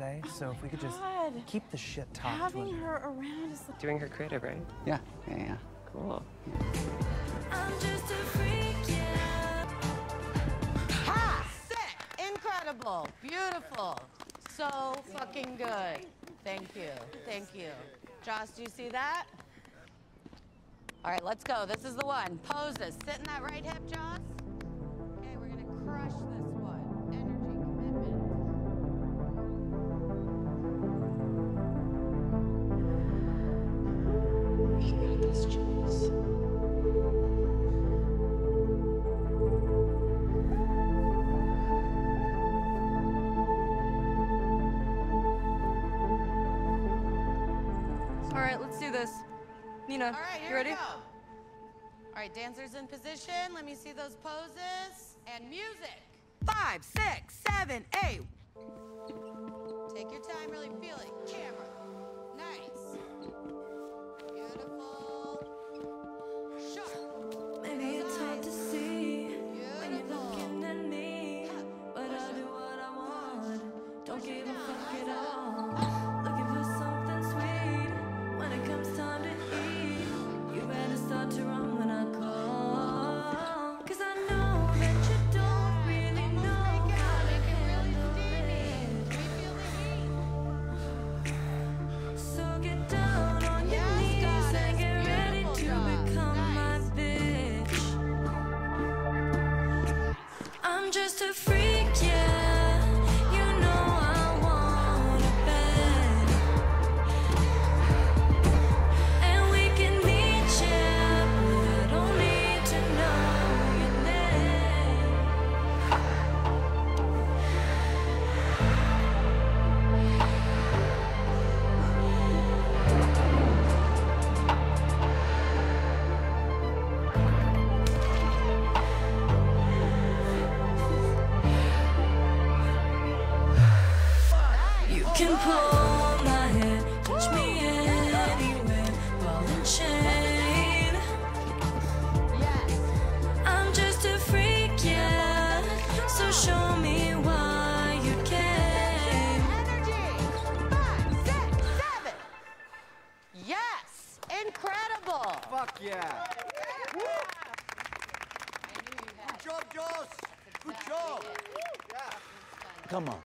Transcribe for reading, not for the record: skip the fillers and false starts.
okay? So if we could just keep the shit talk to Having her around is like... Doing her creative, right? Yeah, yeah. Cool. I'm just a freak, yeah. Ha! Sick! Incredible! Beautiful! So fucking good. Thank you. Thank you. Joss, do you see that? All right, let's go. This is the one. Poses. Sit in that right hip, Joss. Okay, we're gonna crush this one. Energy, commitment. You got this, Joss. All right, let's do this. Nina, All right, here you ready? we go. All right, dancers in position. Let me see those poses. And music. 5, 6, 7, 8. Take your time, really feel it. Camera. Nice. Beautiful. Sharp. Maybe Those it's hard eyes. to see when you're Beautiful. looking at me, but I'll do what I want. Don't give a fuck at all. Looking for something sweet when it comes time to eat. You better start to run when I call, 'cause I know that you don't really know how to handle it. So get down on your knees and get ready to become my bitch. I'm just a freak, yeah. You know I want a bed, and we can meet, yeah, but I don't need to know your name. You can pull my hair, touch me anywhere, ball and chain. Yes. I'm just a freak, yeah. So show me why you came. Energy. 5, 6, 7. Yes. Incredible. Fuck yeah. I knew you had Good job, Joss. Good job. it. Come on.